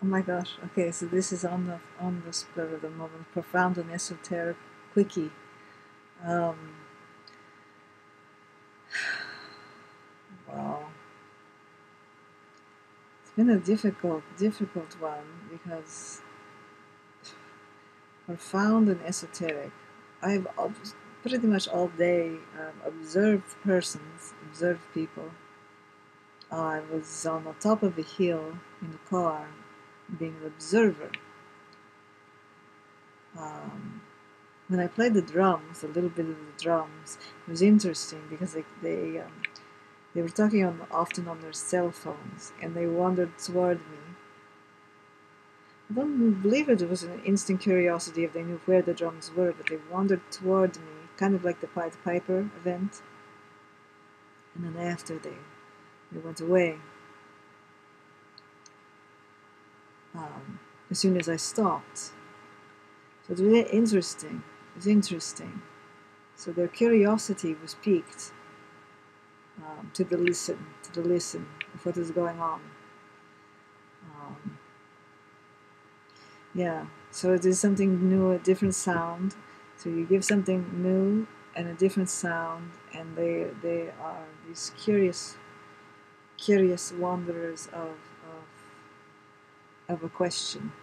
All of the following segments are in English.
Oh my gosh. Okay, so this is on the spur of the moment. Profound and esoteric quickie. Um, wow. It's been a difficult one because profound and esoteric. I've pretty much all day observed persons, observed people. I was on the top of a hill in the car, being an observer. Um, when I played the drums, a little bit of the drums, it was interesting because they were talking often on their cell phones, and they wandered toward me. I don't believe it was an instant curiosity if they knew where the drums were, but they wandered toward me, kind of like the Pied Piper event. And then after they went away. As soon as I stopped. So it's really interesting. It's interesting. So their curiosity was piqued to the listen of what is going on. Yeah, so it is something new, a different sound. So you give something new and a different sound, and they are these curious wanderers of a question.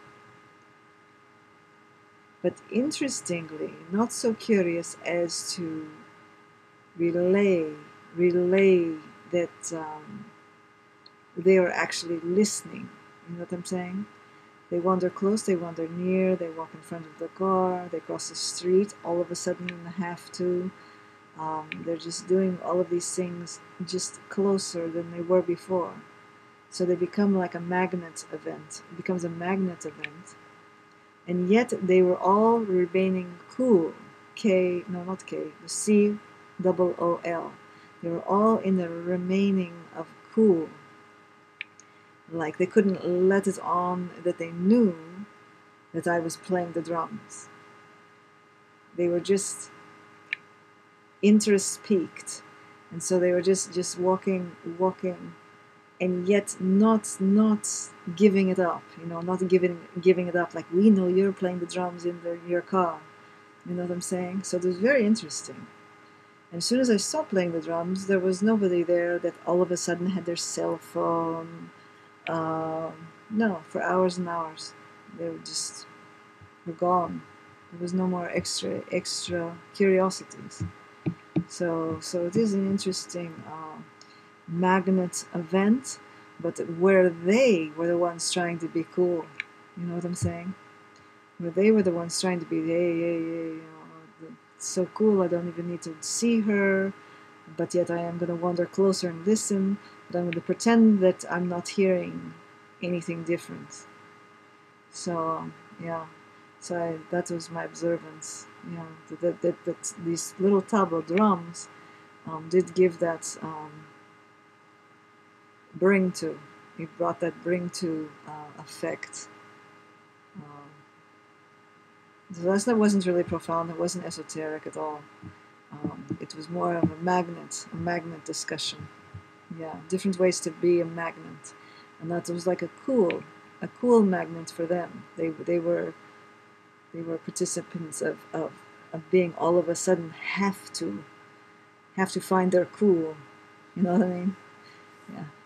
But interestingly, not so curious as to relay that they are actually listening. You know what I'm saying? They wander close, they wander near, they walk in front of the car, they cross the street, all of a sudden have to. They're just doing all of these things just closer than they were before. So they become like a magnet event. It becomes a magnet event. And yet they were all remaining cool. Not K, the COOL. They were all in the remaining of cool. Like they couldn't let it on that they knew that I was playing the drums. They were just interest peaked. And so they were just walking, and yet not giving it up, not giving it up, like, we know you're playing the drums in your car. You know what I'm saying? So it was very interesting. And as soon as I stopped playing the drums, there was nobody there that all of a sudden had their cell phone. No, for hours and hours. They were gone. There was no more extra curiosities. So it is an interesting magnet event, but where they were the ones trying to be cool. You know what I'm saying? Where they were the ones trying to be, hey, it's so cool, I don't even need to see her, but yet I am going to wander closer and listen, but I'm going to pretend that I'm not hearing anything different. So, yeah. So that was my observance. That these little tabla drums did give that bring to. It brought that bring to effect. The lesson wasn't really profound. It wasn't esoteric at all. It was more of a magnet discussion. Yeah, different ways to be a magnet, and that was like a cool magnet for them. They were participants of being all of a sudden have to find their cool. You know what I mean? Yeah.